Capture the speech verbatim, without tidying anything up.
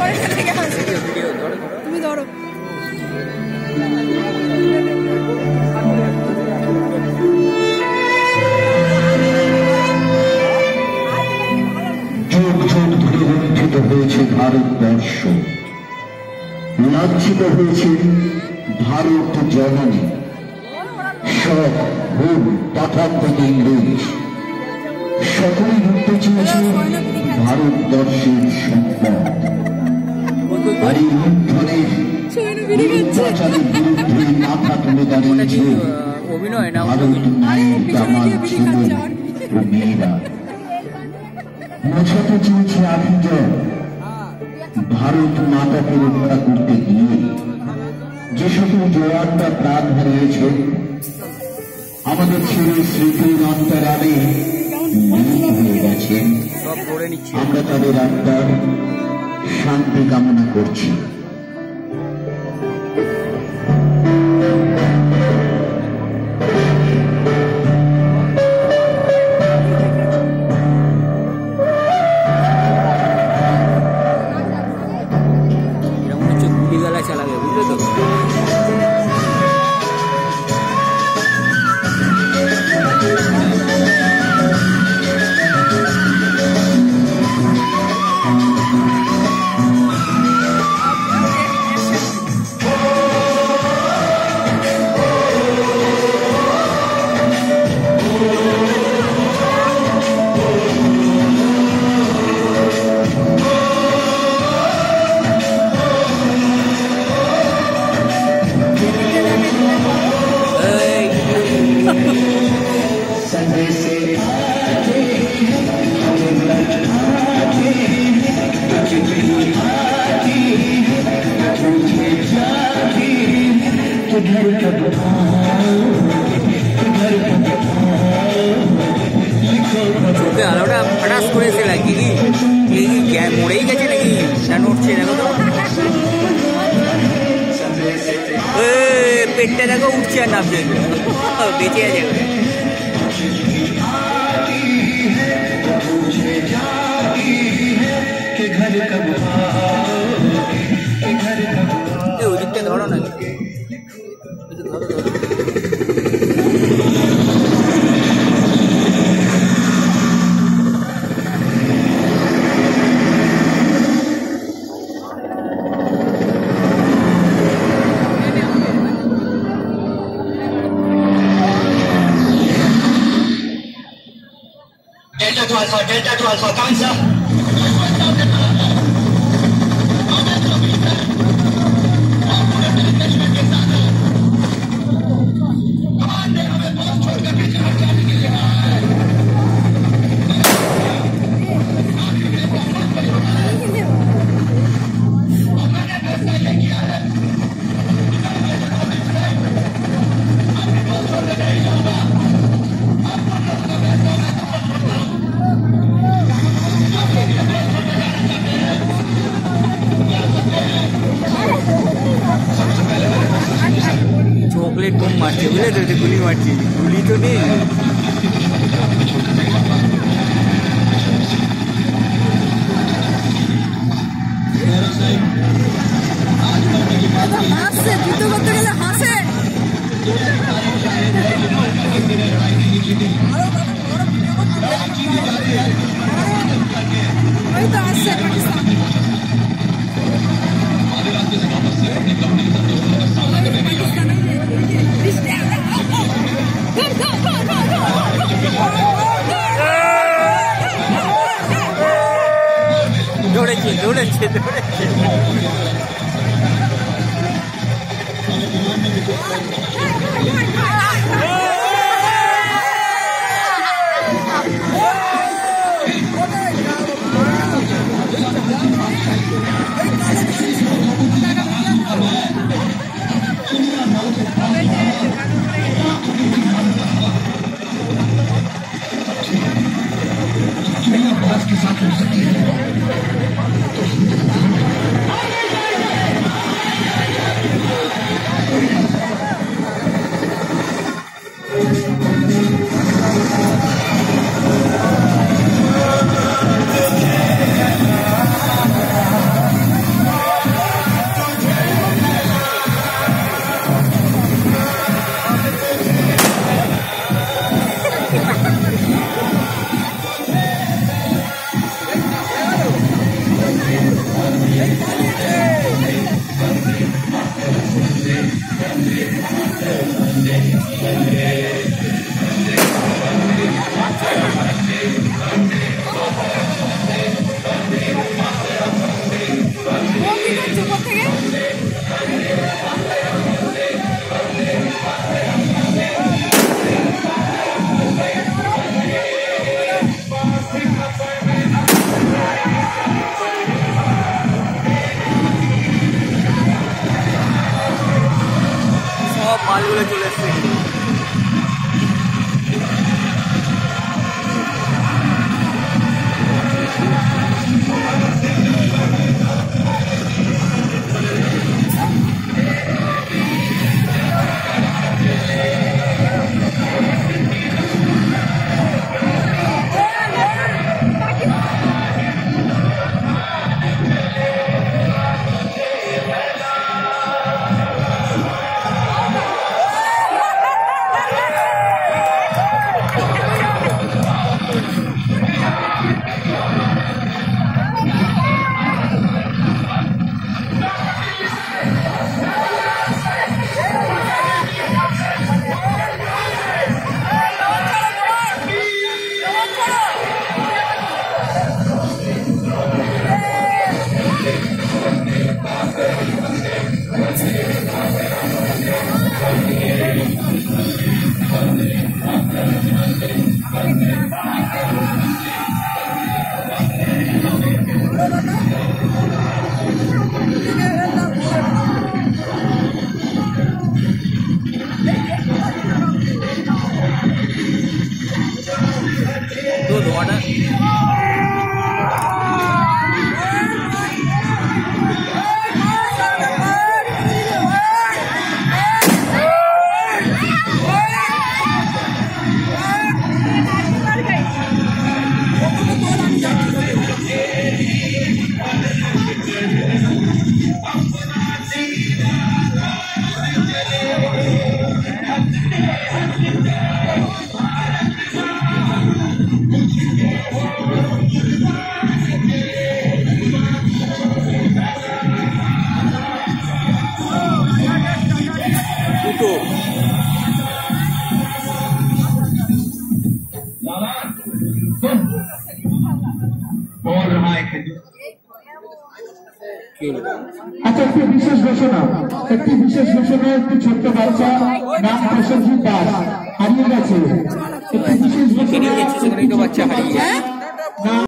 তুমি ধরো। যুগ যুগ ধরে লুণ্ঠিত হয়েছে ভারতবর্ষ, লাঞ্ছিত হয়েছে ভারত জননী। সব ভুল পাঠাত্মক ইংরেজ সকলে লুটতে চেয়েছে ভারতবর্ষের সম্পদ। আর এই লুণ্ঠনের অত্যাচারের বিরুদ্ধে মাথা তুলে দাঁড়িয়েছে ভারত মায়ের জামার ছেলে ও মেয়েরা। মোছাতে চেয়েছে আভিযান ভারত মাতাকে রক্ষা করতে গিয়ে যে সকল জওয়ানরা প্রাণ হারিয়েছে, আমাদের ছেলে স্মৃতির অন্তরালে লীন হয়ে গেছে। আমরা তাদের আত্মার শান্তি কামনা করছি। চোখে আলোটা ফাটাস করেছে নাকি মরেই গেছে নাকি না নড়ছে? দেখো তো পেটটা দেখো উঠছে আর নামছে, বেঁচে আছে। ওদিকটা ধরো না, ধরো ধরো। Delta to Alpha, Delta to Alpha, come in, sir. Chocolate কম মারছে বুঝলে তো, গুলি মারছে, গুলি তো নেই। হাসছে, যুদ্ধ করতে গেলে হাসে। ওই তো আসছে পাকিস্তান। দৌড়েছে দৌড়েছে দৌড়েছে মালগুলো চলে এসছে। दो धोना আচ্ছা, একটি বিশেষ ঘোষণা একটি বিশেষ ঘোষণা একটি ছোট্ট বাচ্চা নাম প্রসেনজিৎ দাস হারিয়ে গেছে। একটি বিশেষ ঘোষণা বাচ্চা হারিয়ে গেছে।